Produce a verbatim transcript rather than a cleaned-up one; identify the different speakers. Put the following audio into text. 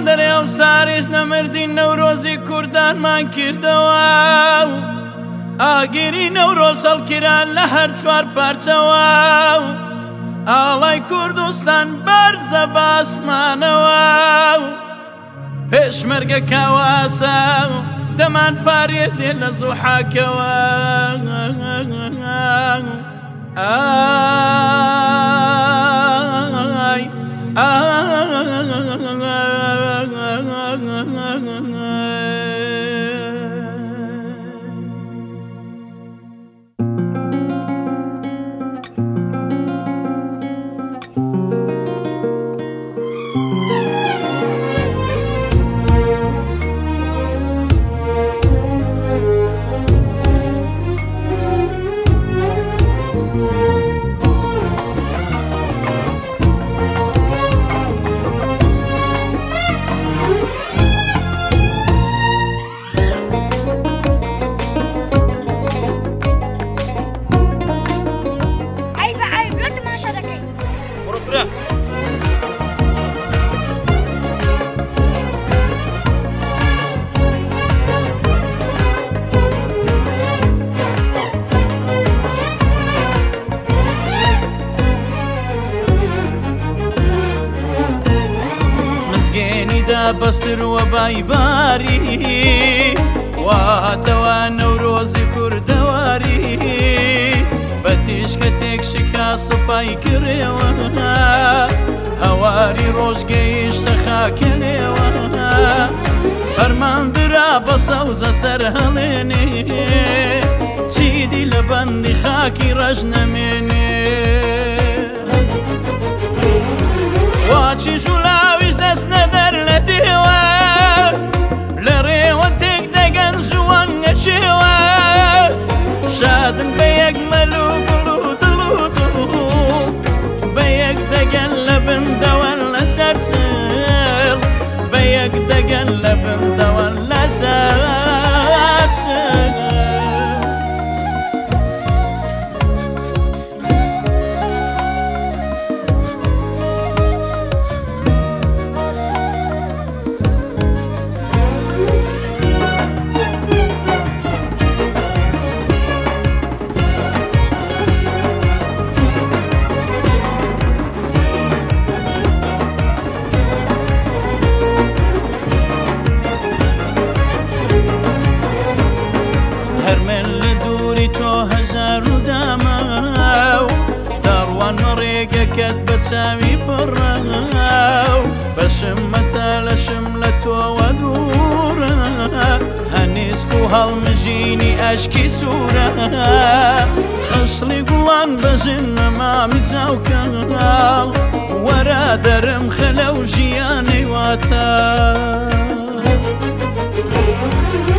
Speaker 1: دەرێ و ساریش نەمردی نەورۆزی کوردانمان کردەوە ئاگیری نەورۆز هەڵگیران لە هەر چوار پارچەوە ئاڵای کوردستان بەرزە باسمانەوە پێشمەرگە کاواسە دەمان پارێزێ لە زوحاکەوە ئای بەسر وە بایباری واتەوە نەورۆزی کوردەواری بە تیشکە تێک شکا سوپای کڕێوە هەواری ڕۆژگەیشتە خاکە لێوە فەرماندرا بە سەوزە سەر هەڵێنێ چیدی لە بەندی خاکی ڕەش نەمێنێ واچی ژولاویش دەست نەدەر لە دێوە لە ڕێوە تێک دەگەن ژوانگە چێوە شادن بە یەک مەلو گوڵ و دڵ و دڵ بە یەک دەگەن لە بندەوەن لەسەر چڵ بە یەک دەگەن لە بندەوەن لەسەر چڵ چاوی پڕاو بەشممەتە لەشم لە تۆوە دوورە هەنیسک و هەڵمژینی ئەشکی سوورە خەشڵی گوڵان بەژن نەمامی چاوکەڵ وەرە دەرم خەلە و ژیانەی واتە